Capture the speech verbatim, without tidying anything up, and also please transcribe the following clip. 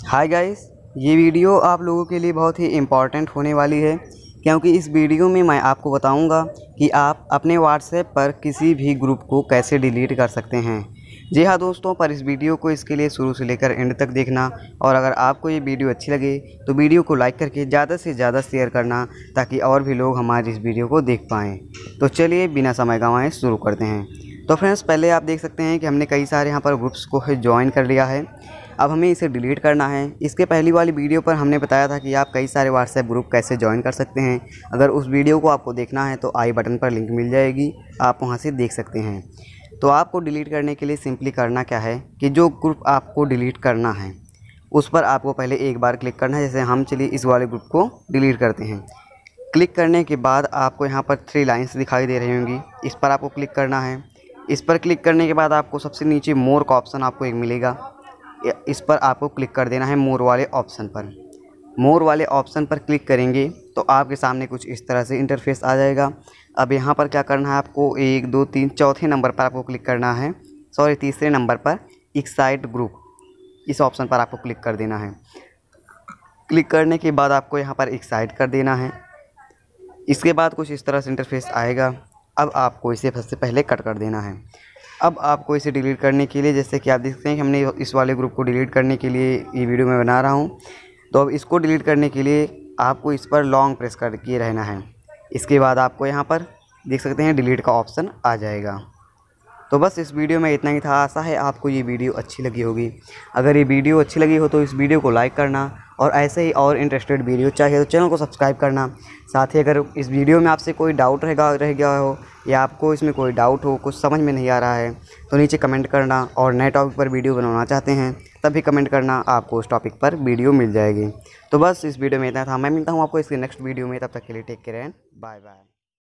Hi guys, ये video आप लोगों के लिए बहुत ही इम्पॉर्टेंट होने वाली है, क्योंकि इस वीडियो में मैं आपको बताऊंगा कि आप अपने व्हाट्सएप पर किसी भी ग्रुप को कैसे डिलीट कर सकते हैं। जी हाँ दोस्तों, पर इस वीडियो को इसके लिए शुरू से लेकर एंड तक देखना, और अगर आपको ये वीडियो अच्छी लगे तो वीडियो को लाइक करके ज़्यादा से ज़्यादा शेयर करना, ताकि और भी लोग हमारी इस वीडियो को देख पाएँ। तो चलिए बिना समय गंवाए शुरू करते हैं। तो फ्रेंड्स, पहले आप देख सकते हैं कि हमने कई सारे यहाँ पर ग्रुप्स को ज्वाइन कर लिया है। अब हमें इसे डिलीट करना है। इसके पहली वाली वीडियो पर हमने बताया था कि आप कई सारे व्हाट्सएप ग्रुप कैसे ज्वाइन कर सकते हैं। अगर उस वीडियो को आपको देखना है तो आई बटन पर लिंक मिल जाएगी, आप वहां से देख सकते हैं। तो आपको डिलीट करने के लिए सिंपली करना क्या है कि जो ग्रुप आपको डिलीट करना है उस पर आपको पहले एक बार क्लिक करना है। जैसे हम चलिए इस वाले ग्रुप को डिलीट करते हैं। क्लिक करने के बाद आपको यहाँ पर थ्री लाइन्स दिखाई दे रही होंगी, इस पर आपको क्लिक करना है। इस पर क्लिक करने के बाद आपको सबसे नीचे मोर का ऑप्शन आपको एक मिलेगा, इस पर आपको क्लिक कर देना है। मोर वाले ऑप्शन पर मोर वाले ऑप्शन पर क्लिक करेंगे तो आपके सामने कुछ इस तरह से इंटरफेस आ जाएगा। अब यहाँ पर क्या करना है, आपको एक दो तीन चौथे नंबर पर आपको क्लिक करना है, सॉरी तीसरे नंबर पर एक्साइट ग्रुप, इस ऑप्शन पर आपको क्लिक कर देना है। क्लिक करने के बाद आपको यहाँ पर एक्साइट कर देना है। इसके बाद कुछ इस तरह से इंटरफेस आएगा। अब आपको इसे सबसे पहले कट कर देना है। अब आपको इसे डिलीट करने के लिए, जैसे कि आप देखते हैं कि हमने इस वाले ग्रुप को डिलीट करने के लिए ये वीडियो में बना रहा हूँ, तो अब इसको डिलीट करने के लिए आपको इस पर लॉन्ग प्रेस करके रहना है। इसके बाद आपको यहाँ पर देख सकते हैं डिलीट का ऑप्शन आ जाएगा। तो बस इस वीडियो में इतना ही था। आशा है आपको ये वीडियो अच्छी लगी होगी। अगर ये वीडियो अच्छी लगी हो तो इस वीडियो को लाइक करना, और ऐसे ही और इंटरेस्टेड वीडियो चाहिए तो चैनल को सब्सक्राइब करना। साथ ही अगर इस वीडियो में आपसे कोई डाउट रहेगा रह गया हो, या आपको इसमें कोई डाउट हो, कुछ समझ में नहीं आ रहा है, तो नीचे कमेंट करना। और नए टॉपिक पर वीडियो बनवाना चाहते हैं तब भी कमेंट करना, आपको उस टॉपिक पर वीडियो मिल जाएगी। तो बस इस वीडियो में इतना था। मैं मिलता हूँ आपको इसके नेक्स्ट वीडियो में। तब तक के लिए take care and bye bye.